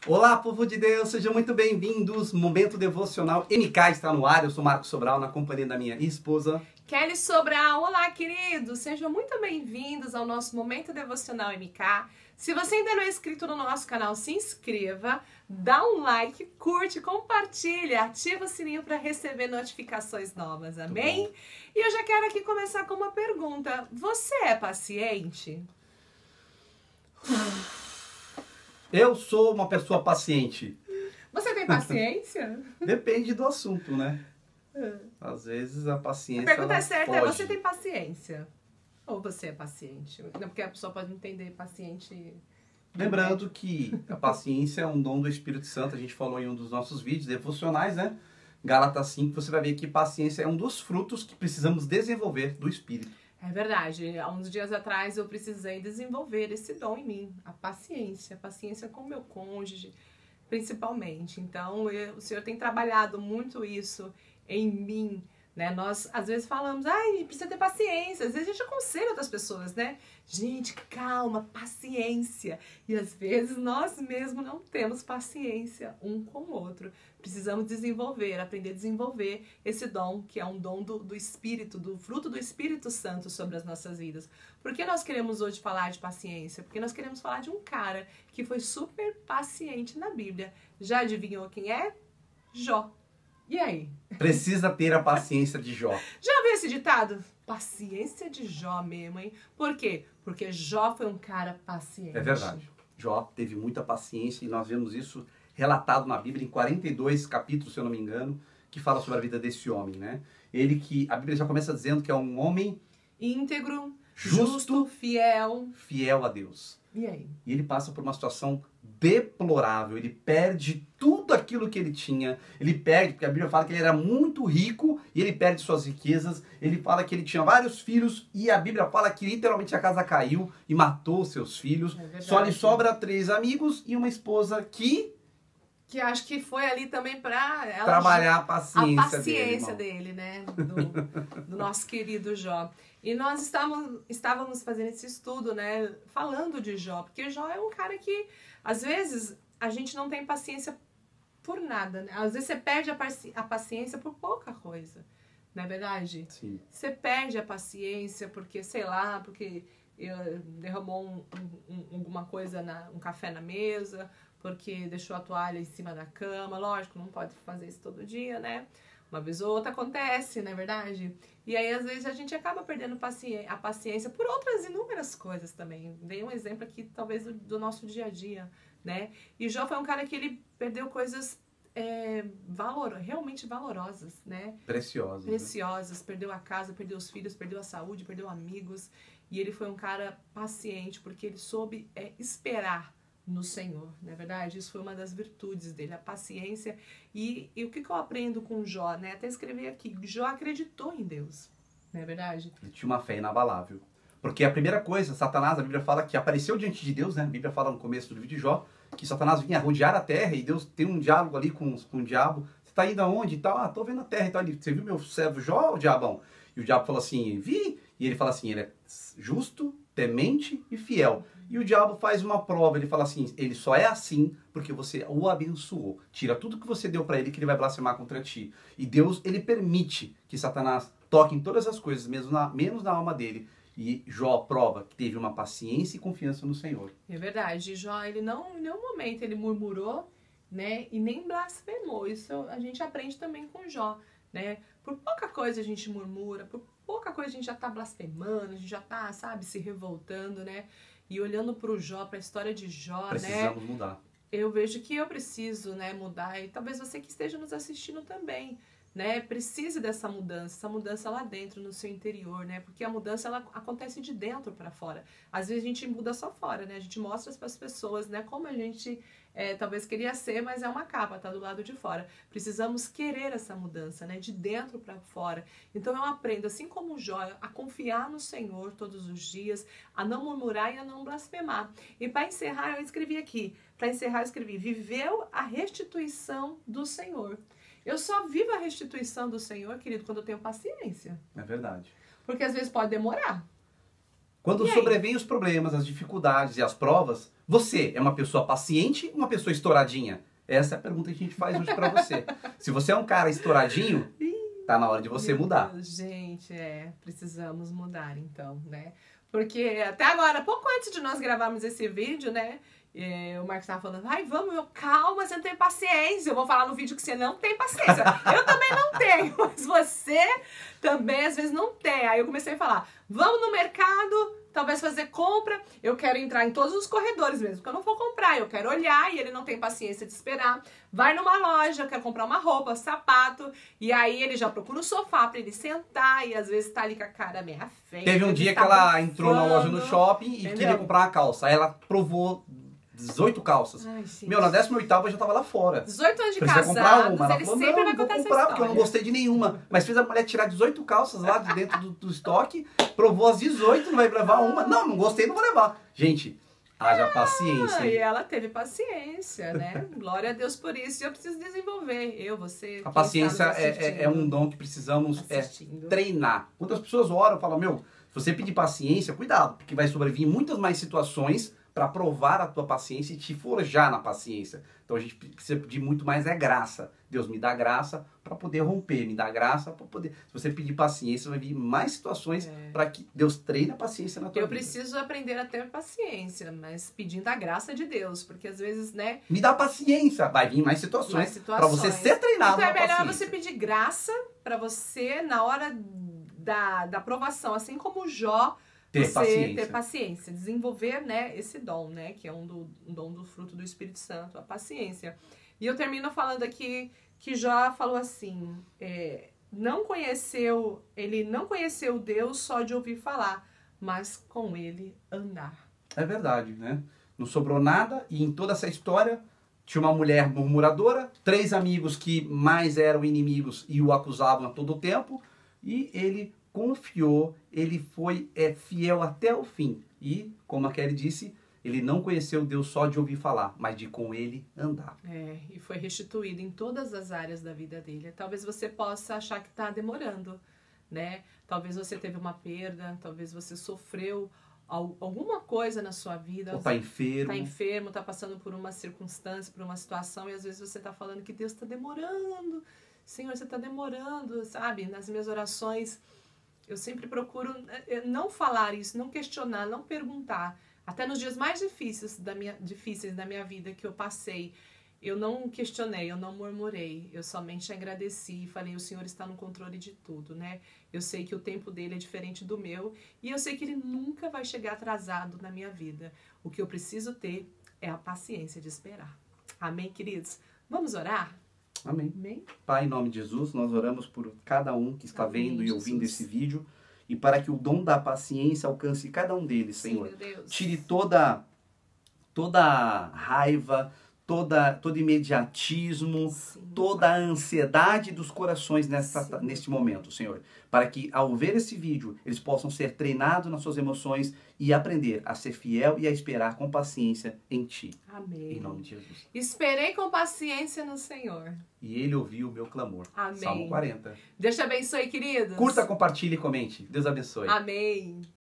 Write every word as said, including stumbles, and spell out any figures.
Olá, povo de Deus, sejam muito bem-vindos. Momento Devocional M K está no ar. Eu sou Marcos Sobral, na companhia da minha esposa Kelly Sobral. Olá, queridos, sejam muito bem-vindos ao nosso Momento Devocional M K. Se você ainda não é inscrito no nosso canal, se inscreva, dá um like, curte, compartilha, ativa o sininho para receber notificações novas, amém? E eu já quero aqui começar com uma pergunta. Você é paciente? Eu sou uma pessoa paciente. Você tem paciência? Depende do assunto, né? Às vezes a paciência. A pergunta é certa, é: foge. você tem paciência? Ou você é paciente? Não, porque a pessoa pode entender paciente. Lembrando que a paciência é um dom do Espírito Santo. A gente falou em um dos nossos vídeos devocionais, né? Gálatas cinco, você vai ver que paciência é um dos frutos que precisamos desenvolver do Espírito. É verdade. Há uns dias atrás eu precisei desenvolver esse dom em mim, a paciência, a paciência com o meu cônjuge, principalmente. Então, eu, o Senhor tem trabalhado muito isso em mim, né? Nós, às vezes, falamos, ai, precisa ter paciência. Às vezes a gente aconselha outras pessoas, né? Gente, calma, paciência. E às vezes nós mesmos não temos paciência um com o outro. Precisamos desenvolver, aprender a desenvolver esse dom, que é um dom do, do Espírito, do fruto do Espírito Santo sobre as nossas vidas. Por que nós queremos hoje falar de paciência? Porque nós queremos falar de um cara que foi super paciente na Bíblia. Já adivinhou quem é? Jó. E aí? Precisa ter a paciência de Jó. Já ouviu esse ditado? Paciência de Jó mesmo, hein? Por quê? Porque Jó foi um cara paciente. É verdade. Jó teve muita paciência e nós vemos isso relatado na Bíblia em quarenta e dois capítulos, se eu não me engano, que fala sobre a vida desse homem, né? Ele que, a Bíblia já começa dizendo que é um homem íntegro, justo, justo, fiel. fiel a Deus. E aí? E ele passa por uma situação deplorável, ele perde tudo aquilo que ele tinha, ele perde, porque a Bíblia fala que ele era muito rico e ele perde suas riquezas, ele fala que ele tinha vários filhos e a Bíblia fala que literalmente a casa caiu e matou seus filhos, É só lhe sobra três amigos e uma esposa que... Que acho que foi ali também para ela trabalhar a paciência, a paciência dele, dele, né? Do, do nosso querido Jó. E nós estávamos, estávamos fazendo esse estudo, né? Falando de Jó, porque Jó é um cara que, às vezes, a gente não tem paciência por nada, né? Às vezes você perde a, paci a paciência por pouca coisa, não é verdade? Sim. Você perde a paciência porque, sei lá, porque eu, derramou um, um, alguma coisa, na, um café na mesa, porque deixou a toalha em cima da cama. Lógico, não pode fazer isso todo dia, né? Uma vez ou outra acontece, não é verdade? E aí, às vezes, a gente acaba perdendo paciência, a paciência por outras inúmeras coisas também. Dei um exemplo aqui, talvez, do, do nosso dia a dia, né? E Jó foi um cara que ele perdeu coisas é, valor, realmente valorosas, né? Preciosas. Preciosas. Né? Perdeu a casa, perdeu os filhos, perdeu a saúde, perdeu amigos. E ele foi um cara paciente, porque ele soube é, esperar no Senhor, não é verdade? Isso foi uma das virtudes dele, a paciência. E, e o que, que eu aprendo com Jó, né? Até escrevi aqui, Jó acreditou em Deus, não é verdade? Ele tinha uma fé inabalável. Porque a primeira coisa, Satanás, a Bíblia fala que apareceu diante de Deus, né? A Bíblia fala no começo do livro de Jó, que Satanás vinha rodear a terra e Deus tem um diálogo ali com, com o diabo. Você tá indo aonde e tal? Ah, tô vendo a terra e tal. Você viu meu servo Jó, o diabão? E o diabo falou assim, vi. E ele fala assim, ele é justo, temente e fiel. E o diabo faz uma prova, ele fala assim, ele só é assim porque você o abençoou. Tira tudo que você deu para ele que ele vai blasfemar contra ti. E Deus, ele permite que Satanás toque em todas as coisas, mesmo na, menos na alma dele. E Jó prova que teve uma paciência e confiança no Senhor. É verdade, Jó, ele não, em nenhum momento ele murmurou, né, e nem blasfemou. Isso a gente aprende também com Jó, né? Por pouca coisa a gente murmura, por pouca coisa a gente já tá blasfemando, a gente já tá, sabe, se revoltando, né? E olhando para o Jó, para a história de Jó, Precisamos né? mudar. Eu vejo que eu preciso, né, mudar. E talvez você que esteja nos assistindo também, né? Precise dessa mudança, essa mudança lá dentro, no seu interior, né? Porque a mudança, ela acontece de dentro para fora. Às vezes a gente muda só fora, né? A gente mostra para as pessoas, né, como a gente é, talvez queria ser, mas é uma capa, tá do lado de fora. Precisamos querer essa mudança, né? De dentro para fora. Então eu aprendo, assim como o Jó, a confiar no Senhor todos os dias, a não murmurar e a não blasfemar. E para encerrar, eu escrevi aqui, para encerrar eu escrevi, viveu a restituição do Senhor. Eu só vivo a restituição do Senhor, querido, quando eu tenho paciência. É verdade. Porque às vezes pode demorar. Quando sobrevêm os problemas, as dificuldades e as provas, Você é uma pessoa paciente ou uma pessoa estouradinha? Essa é a pergunta que a gente faz hoje pra você. Se você é um cara estouradinho, tá na hora de você Meu mudar. Deus, gente, é, precisamos mudar então, né? Porque até agora, pouco antes de nós gravarmos esse vídeo, né? É, o Marcos tava falando, ai, vamos, eu, calma, você não tem paciência. Eu vou falar no vídeo que você não tem paciência. Eu também não tenho, mas você também às vezes não tem. Aí eu comecei a falar, vamos no mercado, talvez fazer compra. Eu quero entrar em todos os corredores mesmo, porque eu não vou comprar. Eu quero olhar e ele não tem paciência de esperar. Vai numa loja, eu quero comprar uma roupa, sapato. E aí ele já procura um sofá pra ele sentar e às vezes tá ali com a cara meio feia. Teve um dia que tá ela bufando, entrou na loja no shopping e entendeu? queria comprar uma calça. Aí ela provou dezoito calças. Ai, gente. Meu, na décima oitava eu já tava lá fora. dezoito anos de Precisa casados, comprar uma. Ela ele falou, sempre não, vai não vou contar essa comprar porque eu não história. gostei de nenhuma. Mas fez a mulher tirar dezoito calças lá de dentro do, do estoque, provou as dezoito, não vai levar uma. Não, não gostei, não vou levar. Gente, haja paciência. Ah, e hein? ela teve paciência, né? Glória a Deus por isso. E eu preciso desenvolver. Eu, você. A quem paciência está nos é, é, assistindo, é um dom que precisamos é, assistindo. treinar. Quando as pessoas oram e falam, meu, se você pedir paciência, cuidado, porque vai sobreviver muitas mais situações para provar a tua paciência e te forjar na paciência. Então a gente precisa pedir muito mais é graça. Deus me dá graça para poder romper, me dá graça para poder... Se você pedir paciência, vai vir mais situações É. para que Deus treine a paciência na tua Eu vida. preciso aprender a ter paciência, mas pedindo a graça de Deus, porque às vezes, né? Me dá paciência, vai vir mais Mais situações, situações. para você ser treinado Então é na melhor paciência. você pedir graça para você na hora da, da aprovação, assim como Jó. Ter você paciência. ter paciência, desenvolver, né, esse dom, né, que é um, do, um dom do fruto do Espírito Santo, a paciência. E eu termino falando aqui que Jó falou assim, é, não conheceu, ele não conheceu Deus só de ouvir falar, mas com ele andar. É verdade, né? Não sobrou nada e em toda essa história tinha uma mulher murmuradora, três amigos que mais eram inimigos e o acusavam a todo tempo e ele confiou, ele foi é, fiel até o fim. E, como a Kelly disse, ele não conheceu Deus só de ouvir falar, mas de com ele andar. É, e foi restituído em todas as áreas da vida dele. Talvez você possa achar que está demorando, né? Talvez você teve uma perda, talvez você sofreu al- alguma coisa na sua vida. Ou tá enfermo. Tá enfermo, tá passando por uma circunstância, por uma situação, e às vezes você tá falando que Deus tá demorando. Senhor, você tá demorando, sabe? Nas minhas orações, eu sempre procuro não falar isso, não questionar, não perguntar. Até nos dias mais difíceis da minha, difíceis da minha vida que eu passei, eu não questionei, eu não murmurei, eu somente agradeci e falei, o Senhor está no controle de tudo, né? Eu sei que o tempo dele é diferente do meu e eu sei que ele nunca vai chegar atrasado na minha vida. O que eu preciso ter é a paciência de esperar. Amém, queridos? Vamos orar? Amém. Amém? Pai, em nome de Jesus, nós oramos por cada um que está Amém, vendo e ouvindo Jesus. esse vídeo e para que o dom da paciência alcance cada um deles, Sim, Senhor. meu Deus. Tire toda toda raiva, toda todo imediatismo, Sim. toda a ansiedade dos corações nesta, Sim. neste momento, Senhor. Para que ao ver esse vídeo, eles possam ser treinados nas suas emoções e aprender a ser fiel e a esperar com paciência em Ti. Amém. Em nome de Jesus. Esperei com paciência no Senhor. E Ele ouviu o meu clamor. Amém. Salmo quarenta. Deus te abençoe, queridos. Curta, compartilhe e comente. Deus abençoe. Amém.